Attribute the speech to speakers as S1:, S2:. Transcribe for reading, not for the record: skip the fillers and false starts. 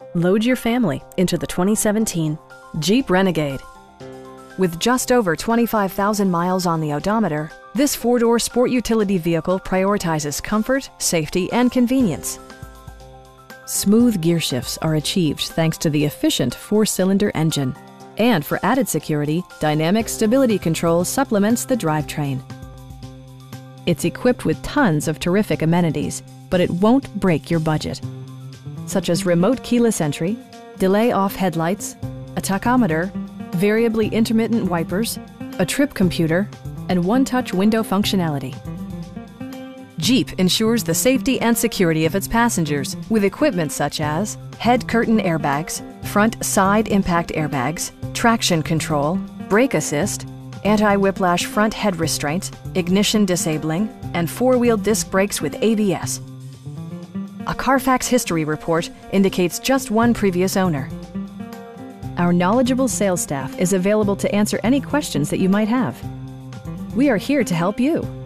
S1: Load your family into the 2017 Jeep Renegade. With just over 25,000 miles on the odometer, this four-door sport utility vehicle prioritizes comfort, safety, and convenience. Smooth gear shifts are achieved thanks to the efficient four-cylinder engine. And for added security, dynamic stability control supplements the drivetrain. It's equipped with tons of terrific amenities, but it won't break your budget, such as remote keyless entry, delay-off headlights, a tachometer, variably intermittent wipers, a trip computer, and one-touch window functionality. Jeep ensures the safety and security of its passengers with equipment such as head curtain airbags, front side impact airbags, traction control, brake assist, anti-whiplash front head restraints, ignition disabling, and four-wheel disc brakes with ABS. A Carfax history report indicates just one previous owner. Our knowledgeable sales staff is available to answer any questions that you might have. We are here to help you.